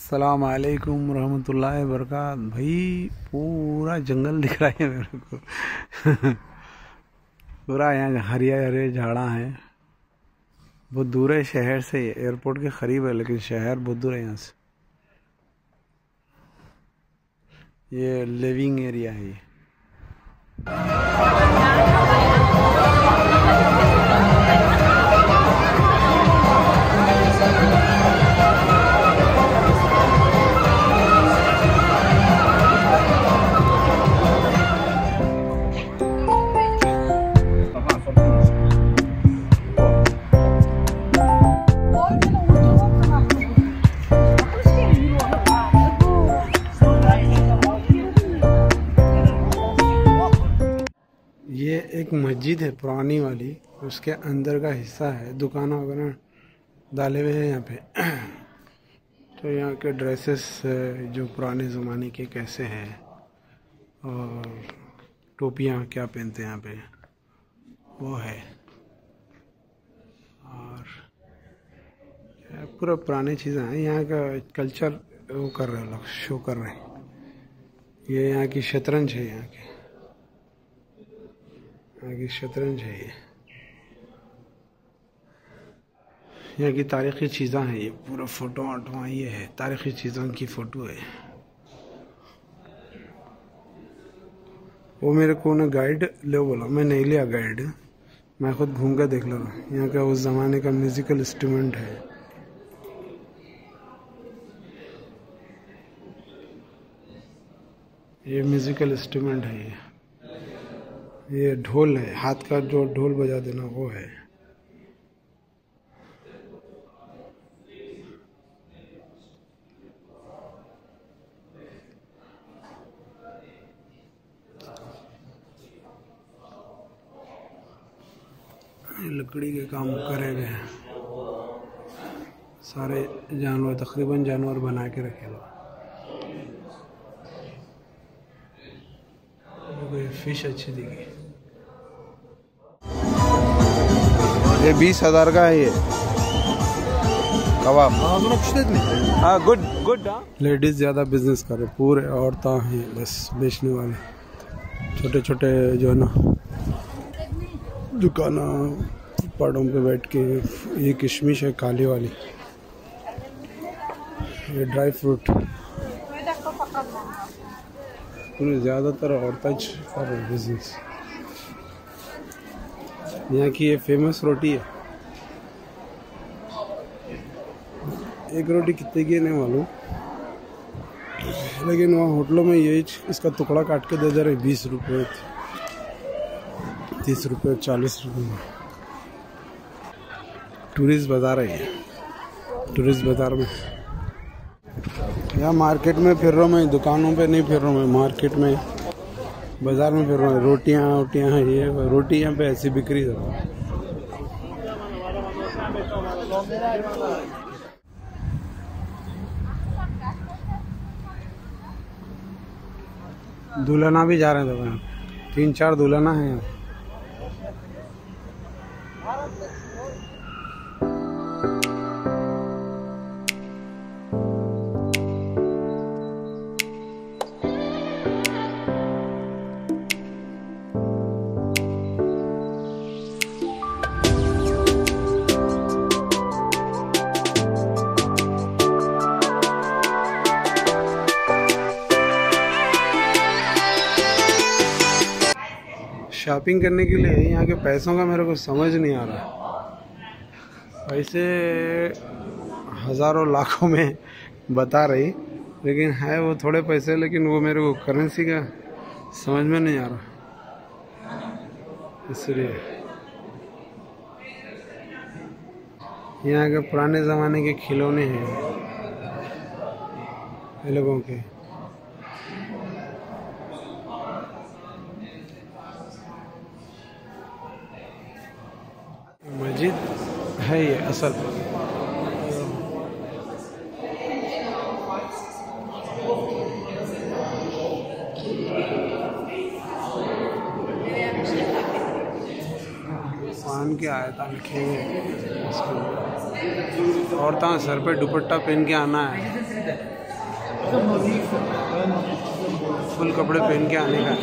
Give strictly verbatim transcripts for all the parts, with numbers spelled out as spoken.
अस्सलाम वालेकुम रहमतुल्लाहि वबरकात। भाई पूरा जंगल दिख रहा है मेरे को। पूरा यहाँ हरिया हरे झाड़ा हैं। बहुत दूर है शहर से, एयरपोर्ट के करीब है लेकिन शहर बहुत दूर है यहाँ से। ये लिविंग एरिया है। ये ये एक मस्जिद है पुरानी वाली, उसके अंदर का हिस्सा है। दुकान वगैरह डाले हुए हैं यहाँ पे। तो यहाँ के ड्रेसेस जो पुराने ज़माने के कैसे हैं, और टोपियाँ क्या पहनते हैं यहाँ पे वो है। और पूरा पुरानी चीज़ें हैं। यहाँ का कल्चर वो कर रहे हैं लोग, शो कर रहे हैं। ये यहाँ की शतरंज है, यहाँ की यहाँ की शतरंज है। ये यहाँ की तारीख़ी चीज़ें हैं। ये पूरा फ़ोटो ऑटो ये है, तारीख़ी चीज़ों की फ़ोटो है। वो मेरे को ना गाइड ले बोला, मैं नहीं लिया गाइड, मैं खुद घूम कर देख लूँगा। यहाँ का उस ज़माने का म्यूज़िकल इंस्ट्रूमेंट है। ये म्यूज़िकल इंस्ट्रूमेंट है। ये ये ढोल है, हाथ का जो ढोल बजा देना वो है। ये लकड़ी के काम करे हुए हैं। सारे जानवर, तकरीबन जानवर बना के रखे हुए। फिश अच्छी दिखी। ये बीस हजार का है ये कबाब। हाँ गुड गुड। लेडीज ज्यादा बिजनेस कर रहे, पूरे औरतें हैं बस बेचने वाले। छोटे छोटे जो है ना दुकाना पहाड़ों पे बैठ के। ये किशमिश है काली वाली, ये ड्राई फ्रूट। पूरे ज़्यादातर औरतें कर रहे बिजनेस। यहाँ की ये फेमस रोटी है। एक रोटी कितने की नहीं मालूम, लेकिन वहाँ होटलों में यही इसका टुकड़ा काट के दे दे रहे, बीस रुपये, तीस रुपये, चालीस रुपये में। टूरिस्ट बाज़ार है ये, टूरिस्ट बाज़ार में। यहाँ मार्केट में फिर रहा हूँ मैं, दुकानों पे नहीं फिर रहा हूँ मैं, मार्केट में बाज़ार में फिर रहा हूँ। रोटियाँ वोटियाँ हैं, ये रोटी यहाँ पे ऐसी बिक्री है। दुल्हना भी जा रहे हैं, तो तीन चार दुल्हना हैं यहाँ। शॉपिंग करने के लिए यहाँ के पैसों का मेरे को समझ नहीं आ रहा। पैसे हज़ारों लाखों में बता रही, लेकिन है वो थोड़े पैसे, लेकिन वो मेरे को करेंसी का समझ में नहीं आ रहा। इसलिए यहाँ के पुराने ज़माने के खिलौने हैं ये लोगों के। मस्जिद है ये असल। पान के आयता लिखे हुए। औरतें सर पे दुपट्टा पहन के आना है। फुल कपड़े पहन के आने का।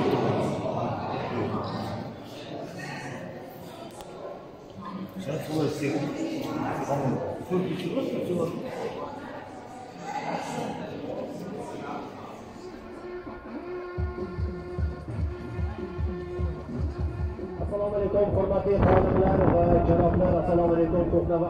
Assalamualaikum hormati xonimlar va janoblar, assalomu alaykum ko'plar.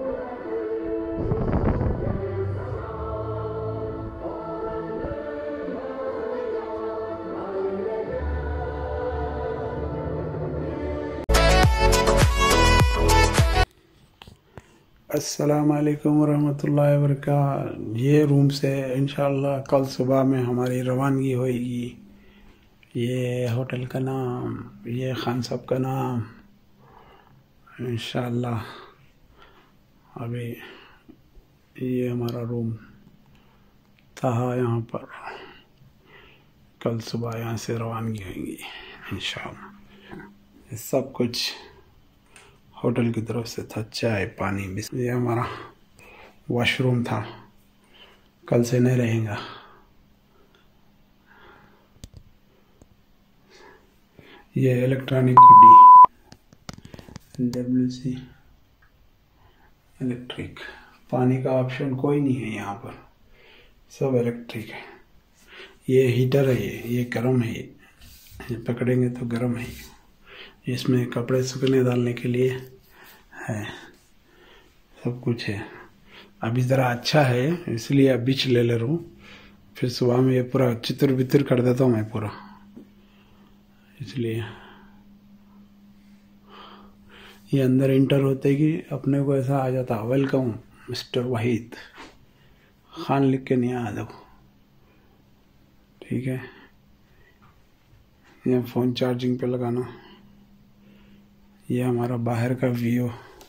अस्सलाम वालेकुम वरहमतुल्लाहि वबरकातुहू। ये रूम से इंशाअल्लाह कल सुबह में हमारी रवानगी होएगी। ये होटल का नाम, ये खान साहब का नाम, इंशाअल्लाह। अभी ये हमारा रूम था यहाँ पर। कल सुबह यहाँ से रवानगी होगी इंशाअल्लाह। ये सब कुछ होटल की तरफ से था, चाय पानी भी। ये हमारा वॉशरूम था, कल से नहीं रहेगा। ये इलेक्ट्रॉनिक गुड्डी, डब्ल्यू सी इलेक्ट्रिक। पानी का ऑप्शन कोई नहीं है यहाँ पर, सब इलेक्ट्रिक है। ये हीटर है, ये ये गर्म है, ये पकड़ेंगे तो गर्म है। इसमें कपड़े सूखने डालने के लिए है, सब कुछ है। अभी ज़रा अच्छा है इसलिए अब बीच ले ले रहा हूँ, फिर सुबह में ये पूरा चित्र बितर कर देता हूँ मैं पूरा, इसलिए। ये अंदर इंटर होते कि अपने को ऐसा आ जाता, वेलकम मिस्टर वहीद खान लिख के नहीं आ जाओ, ठीक है। ये फ़ोन चार्जिंग पे लगाना। ये हमारा बाहर का व्यू।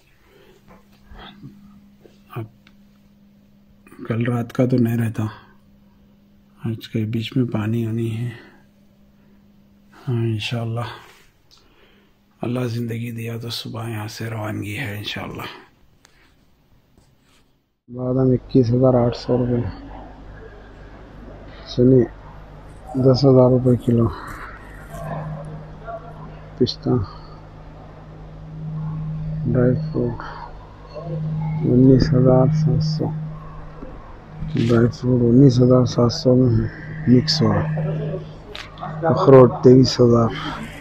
अब कल रात का तो नहीं रहता, आज के बीच में पानी होनी है। हाँ इंशाअल्लाह, अल्लाह ज़िंदगी दिया तो सुबह यहाँ से रवानगी है इंशाअल्लाह। बादाम इक्कीस हज़ार आठ सौ रुपये, चने दस हज़ार रुपये किलो, पिस्ता ड्राई फ्रूट उन्नीस हज़ार सात सौ, ड्राई फ्रूट उन्नीस हज़ार सात सौ में मिक्स हुआ। अखरोट तेईस हज़ार।